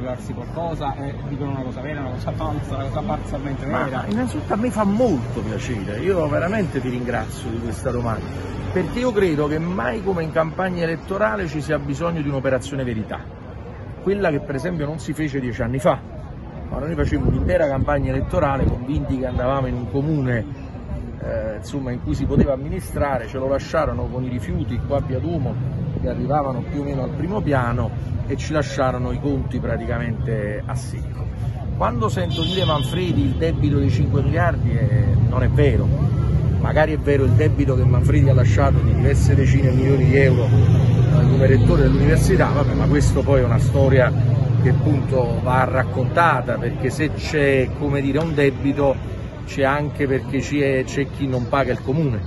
darsi qualcosa e dicono una cosa vera, una cosa falsa, una cosa parzialmente vera? Ma innanzitutto a me fa molto piacere, io veramente ti ringrazio di questa domanda, perché io credo che mai come in campagna elettorale ci sia bisogno di un'operazione verità, quella che per esempio non si fece 10 anni fa, ma noi facevamo un'intera campagna elettorale convinti che andavamo in un comune insomma, in cui si poteva amministrare, ce lo lasciarono con i rifiuti qua a Via Duomo che arrivavano più o meno al primo piano e ci lasciarono i conti praticamente a secco. Quando sento dire Manfredi il debito dei 5 miliardi non è vero, magari è vero il debito che Manfredi ha lasciato di diverse decine di milioni di euro come rettore dell'università, vabbè, ma questo poi è una storia che appunto va raccontata, perché se c'è, come dire, un debito c'è anche perché c'è chi non paga il comune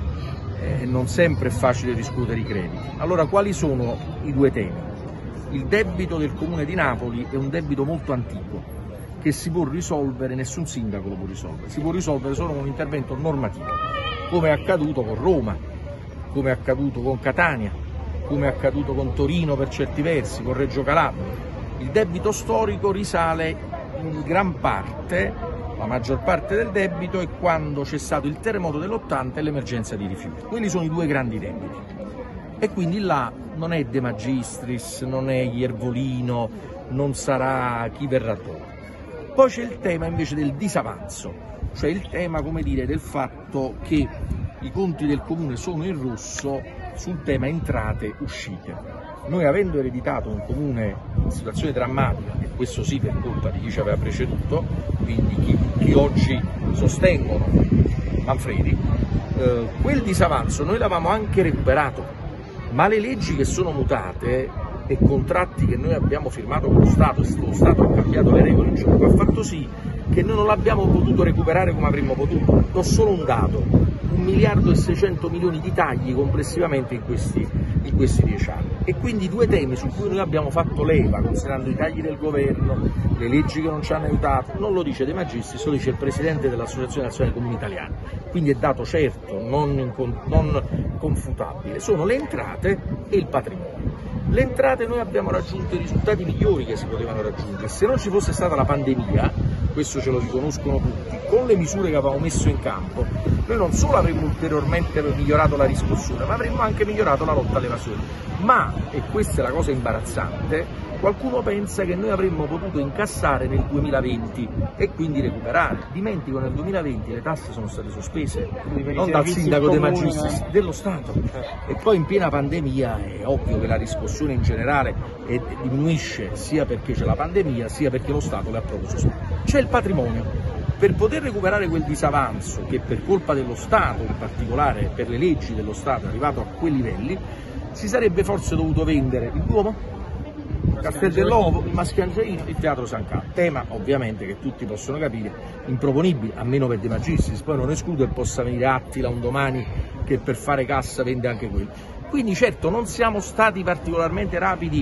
e non sempre è facile discutere i crediti. Allora quali sono i due temi? Il debito del comune di Napoli è un debito molto antico che si può risolvere, nessun sindaco lo può risolvere, si può risolvere solo con un intervento normativo, come è accaduto con Roma, come è accaduto con Catania, come è accaduto con Torino per certi versi, con Reggio Calabria. Il debito storico risale in gran parte, la maggior parte del debito, è quando c'è stato il terremoto dell'80 e l'emergenza di rifiuti. Quelli sono i due grandi debiti. E quindi là non è De Magistris, non è Iervolino, non sarà chi verrà dopo. Poi c'è il tema invece del disavanzo, cioè il tema, come dire, del fatto che i conti del comune sono in rosso sul tema entrate-uscite. Noi, avendo ereditato un comune in situazione drammatica, e questo sì per colpa di chi ci aveva preceduto, quindi chi oggi sostengono Manfredi, quel disavanzo noi l'avevamo anche recuperato, ma le leggi che sono mutate e contratti che noi abbiamo firmato con lo Stato, e lo Stato ha cambiato le regole in gioco, ha fatto sì che noi non l'abbiamo potuto recuperare come avremmo potuto. Do solo un dato: 1 miliardo e 600 milioni di tagli complessivamente in questi 10 anni. E quindi due temi su cui noi abbiamo fatto leva, considerando i tagli del governo, le leggi che non ci hanno aiutato, non lo dice De Magistris, lo dice il Presidente dell'Associazione Nazionale dei Comuni Italiani, quindi è dato certo, non confutabile, sono le entrate e il patrimonio. Le entrate noi abbiamo raggiunto i risultati migliori che si potevano raggiungere. Se non ci fosse stata la pandemia, questo ce lo riconoscono tutti, con le misure che avevamo messo in campo, noi non solo avremmo ulteriormente migliorato la riscossione, ma avremmo anche migliorato la lotta all'evasione. Ma, e questa è la cosa imbarazzante, qualcuno pensa che noi avremmo potuto incassare nel 2020 e quindi recuperare. Dimentico, nel 2020 le tasse sono state sospese, non dal sindaco De Magistris, dello Stato. E poi in piena pandemia è ovvio che la riscossione in generale diminuisce, sia perché c'è la pandemia, sia perché lo Stato le ha proprio sospese. C'è il patrimonio. Per poter recuperare quel disavanzo che per colpa dello Stato, in particolare per le leggi dello Stato, è arrivato a quei livelli, si sarebbe forse dovuto vendere il Duomo, Castel dell'Ovo, il Maschiangiolino, il Teatro San Carlo. Tema ovviamente che tutti possono capire, improponibile, a meno per De Magistris, poi non escludo che possa venire Attila un domani che per fare cassa vende anche quello. Quindi certo non siamo stati particolarmente rapidi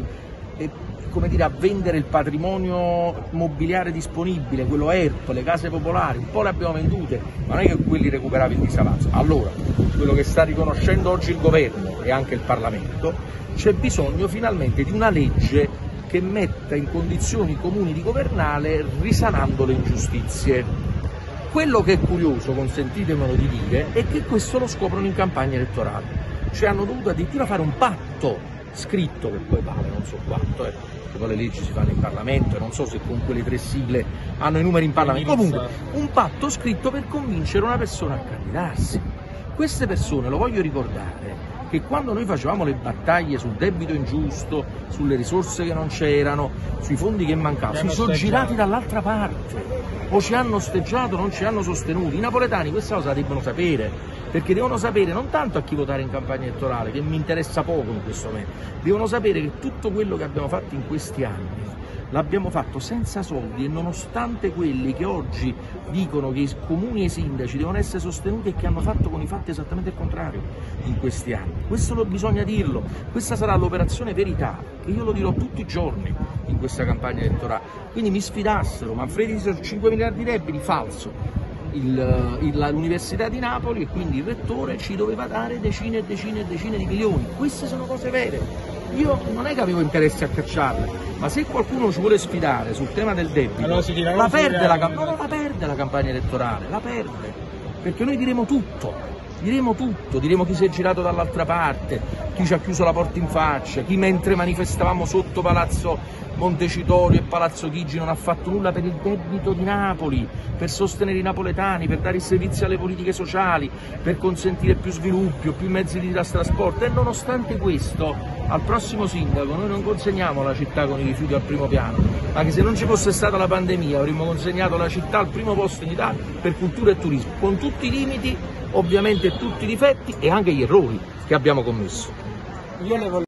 come dire, a vendere il patrimonio immobiliare disponibile, quello ERP, le case popolari, un po' le abbiamo vendute, ma non è che quelli recuperavi il disavanzo. Allora, quello che sta riconoscendo oggi il governo e anche il Parlamento, c'è bisogno finalmente di una legge che metta in condizioni i comuni di governare risanando le ingiustizie. Quello che è curioso, consentitemelo di dire, è che questo lo scoprono in campagna elettorale. Cioè hanno dovuto addirittura fare un patto scritto, che poi vale non so quanto, che poi le leggi si fanno in Parlamento e non so se con quelle 3 sigle hanno i numeri in Parlamento, comunque un patto scritto per convincere una persona a candidarsi. Queste persone, lo voglio ricordare, che quando noi facevamo le battaglie sul debito ingiusto, sulle risorse che non c'erano, sui fondi che mancavano, si sono girati dall'altra parte, o ci hanno osteggiato, non ci hanno sostenuti. I napoletani questa cosa la devono sapere, perché devono sapere non tanto a chi votare in campagna elettorale, che mi interessa poco in questo momento, devono sapere che tutto quello che abbiamo fatto in questi anni l'abbiamo fatto senza soldi, e nonostante quelli che oggi dicono che i comuni e i sindaci devono essere sostenuti e che hanno fatto con i fatti esattamente il contrario in questi anni. Questo bisogna dirlo, questa sarà l'operazione verità, che io lo dirò tutti i giorni in questa campagna elettorale. Quindi mi sfidassero, Manfredi 5 miliardi di debiti, falso. l'Università di Napoli e quindi il rettore ci doveva dare decine e decine e decine di milioni. Queste sono cose vere. Io non è che avevo interesse a cacciarle, ma se qualcuno ci vuole sfidare sul tema del debito, allora la perde la campagna elettorale, la perde, perché noi diremo tutto, diremo chi si è girato dall'altra parte, chi ci ha chiuso la porta in faccia, chi mentre manifestavamo sotto Palazzo Montecitorio e Palazzo Chigi non ha fatto nulla per il debito di Napoli, per sostenere i napoletani, per dare i servizi alle politiche sociali, per consentire più sviluppo, più mezzi di trasporto, e nonostante questo al prossimo sindaco noi non consegniamo la città con i rifiuti al primo piano, ma che se non ci fosse stata la pandemia avremmo consegnato la città al primo posto in Italia per cultura e turismo, con tutti i limiti, ovviamente tutti i difetti e anche gli errori che abbiamo commesso.